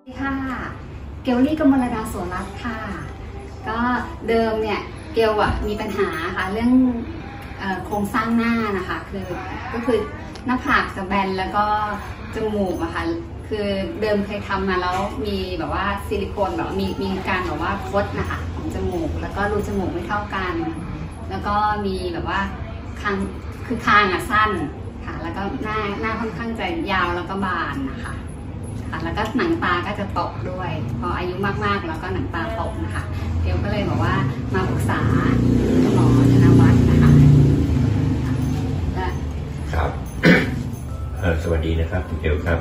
สวัสดีค่ะเกลลี่กมลดาสวนรัตน์ค่ะก็เดิมเนี่ยเกลมีปัญหาค่ะเรื่องโครงสร้างหน้านะคะก็คือหน้าผากจะแบนแล้วก็จมูกอะค่ะคือเดิมเคยทำมาแล้วมีแบบว่าซิลิโคนแบบมีการแบบว่าคดนะคะของจมูกแล้วก็รูจมูกไม่เท่ากันแล้วก็มีแบบว่าคางสั้นค่ะแล้วก็หน้าค่อนข้างจะยาวแล้วก็บานนะคะแล้วก็หนังตาก็จะตกด้วยพออายุมากๆแล้วก็หนังตาตกนะคะเกลก็เลยบอกว่ามาปรึกษาคุณหมอธนวัฒน์นะคะครับ สวัสดีนะครับคุณเกลครับ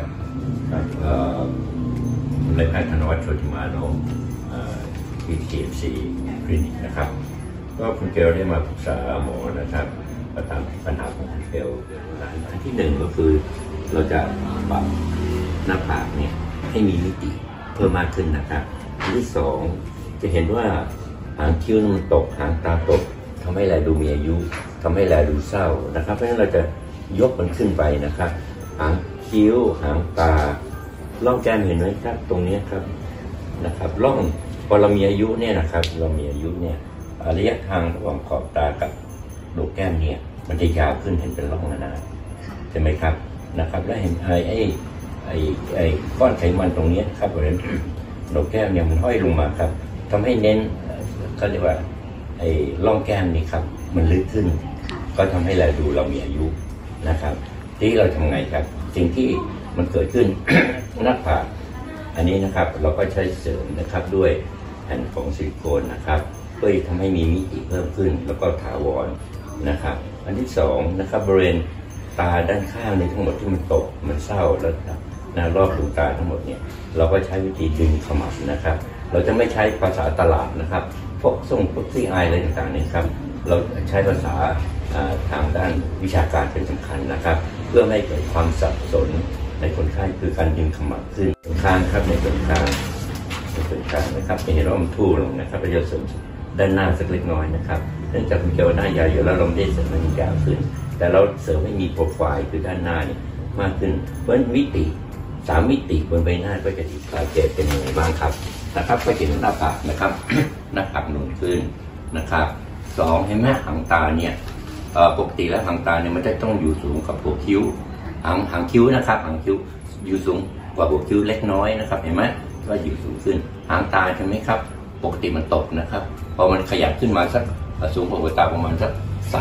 นายแพทย์ธนวัฒน์โชติมาโนที่ TMC คลินิกนะครับก็คุณเกลได้มาปรึกษาหมอนะครับตามปัญหาของคุณเกลอันที่หนึ่งก็คือเราจะปรับหน้าผากเนี่ยให้มีมิติเพิ่มมากขึ้นนะครับอันที่สองจะเห็นว่าหางคิ้วมันตกหางตาตกทำให้แลดูมีอายุทำให้แลดูเศร้านะครับเพราะฉะนั้นเราจะยกมันขึ้นไปนะครับหางคิ้วหางตาล่องแก้มเห็นไหมครับตรงนี้ครับนะครับล่องพอเรามีอายุเนี่ยนะครับเรามีอายุเนี่ยระยะทางระหว่างขอบตากับโหนกแก้มเนี่ยมันจะยาวขึ้นเห็นเป็นร่องนาใช่ไหมครับนะครับและเห็นไอ้ก้อนไขมันตรงนี้ครับบริเวณโหนกแก้มเนี่ยมันห้อยลงมาครับทำให้เน้นเขาเรียกว่าไอ้ร่องแก้มนี่ครับมันลึกขึ้นก็ทำให้เราดูเรามีอายุนะครับที่เราทำไงครับสิ่งที่มันเกิดขึ้น หน้าผากอันนี้นะครับเราก็ใช้เสริมนะครับด้วยแผ่นของซิลิโคนนะครับเพื่อทำให้มีมิติเพิ่มขึ้นแล้วก็ถาวรนะครับอันที่สองนะครับบริเวณตาด้านข้างในทั้งหมดที่มันตกมันเศร้าแล้วรอบดวงตาทั้งหมดเนี่ยเราก็ใช้วิธีดึงขมับนะครับเราจะไม่ใช้ภาษาตลาดนะครับพวกซี่อายอะไรต่างๆเนี่ยครับเราใช้ภาษาทางด้านวิชาการเป็นสำคัญนะครับเพื่อไม่เกิดความสับสนในคนไข้คือการดึงขมับขึ้นข้างครับในส่วนกลางนะครับจะเห็นว่ามันทู่ลงนะครับเราจะเสริมด้านหน้าสักเล็กน้อยนะครับเนื่องจากคุณเกลหน้ายาวอยู่แล้วเราไม่ได้เสริมมันยาวขึ้นแต่เราเสริมให้มีโปรไฟล์คือด้านหน้านี่มากขึ้นเพราะมิติ3 มิติบนใบหน้าก็จะดีสังเกตเป็นยังไงบ้างครับนะครับก็เห็นหน้าผากนะครับ หน้าผากหนุนขึ้นนะครับ2เห็นไหมหางตาเนี่ยปกติแล้วหางตาเนี่ยมันจะต้องอยู่สูงกับหัวคิ้วหางคิ้วนะครับหางคิ้วอยู่สูงกว่าหัวคิ้วเล็กน้อยนะครับเห็นไหมก็อยู่สูงขึ้นหางตาใช่ไหมครับปกติมันตกนะครับพอมันขยับขึ้นมาสักสูงกว่าหัวตาประมาณสัก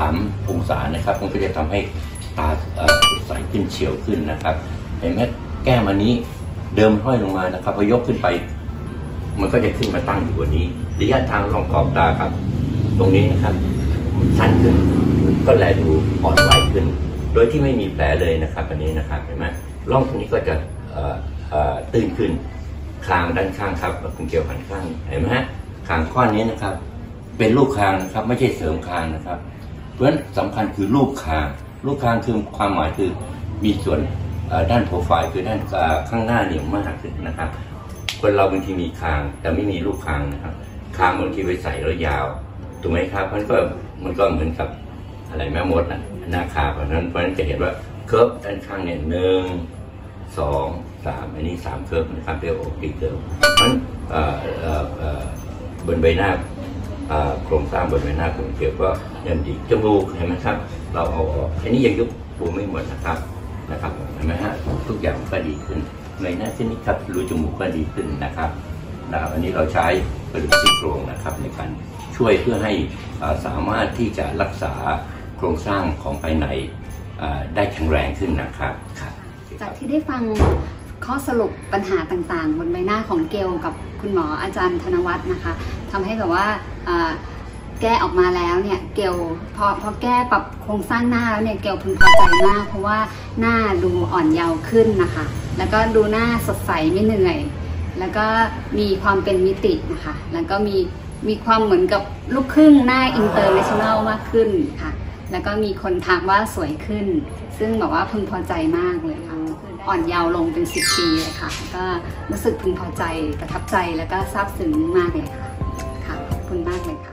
3 องศานะครับมันก็จะทำให้ตาใสขึ้นเฉียวขึ้นนะครับเห็นไหมแก้มอันนี้เดิมห้อยลงมานะครับพอยกขึ้นไปมันก็จะขึ้นมาตั้งอยู่บนนี้ระยะทางรองขอบตาครับตรงนี้นะครับสั้นขึ้นก็แลดูอ่อนไหวขึ้นโดยที่ไม่มีแผลเลยนะครับอันนี้นะครับเห็นไหมร่องตรงนี้ก็จะตื้นขึ้นคางด้านข้างครับคุณเกลหันข้างเห็นไหมฮะคางก้อนนี้นะครับเป็นรูปคางนะครับไม่ใช่เสริมคางนะครับเพราะฉะนั้นสำคัญคือรูปคางคือความหมายคือมีส่วนด้านโปรไฟล์คือด้านข้างหน้าเหนียวมากขึ้นนะครับคนเราบางทีมีคางแต่ไม่มีรูปคางนะครับคางบางทีไปใส่แล้วยาวถูกไหมครับมันก็เหมือนกับอะไรแม่มดนะหน้าคางเพราะฉะนั้นจะเห็นว่าเคิร์ฟด้านข้างเนี่ย1 2 3อันนี้3เคิร์ฟนะครับเรียกว่าปีเคิร์ฟเพราะฉะนั้นบนใบหน้าโครงสร้างบนใบหน้าของเกลก็ยังดีจมูกเห็นไหมครับเราเอาออกอันนี้ยังยุบปูไม่หมดนะครับเห็นไหมฮะทุกอย่างก็ดีขึ้นในหน้าที่นี้ครับรูจมูกก็ดีขึ้นนะครับอันนี้เราใช้กระดูกซี่โครงนะครับในการช่วยเพื่อให้สามารถที่จะรักษาโครงสร้างของภายในได้แข็งแรงขึ้นนะครับจากที่ได้ฟังข้อสรุปปัญหาต่างๆบนใบหน้าของเกลกับคุณหมออาจารย์ธนวัฒน์นะคะทำให้แบบว่าแก้ออกมาแล้วเนี่ยเกลพอแก้ปรับโครงสร้างหน้าแล้วเนี่ยเกลพึงพอใจมากเพราะว่าหน้าดูอ่อนเยาว์ขึ้นนะคะแล้วก็ดูหน้าสดใสไม่เหนื่อยแล้วก็มีความเป็นมิตินะคะแล้วก็มีความเหมือนกับลูกครึ่งหน้าอินเตอร์เนชั่นแนลมากขึ้นค่ะแล้วก็มีคนทักว่าสวยขึ้นซึ่งแบบว่าพึงพอใจมากเลยค่ะอ่อนเยาว์ลงเป็น10 ปีเลยค่ะก็รู้สึกพึงพอใจประทับใจแล้วก็ซาบซึ้งมากเลยค่ะขอบคุณมากเลยค่ะ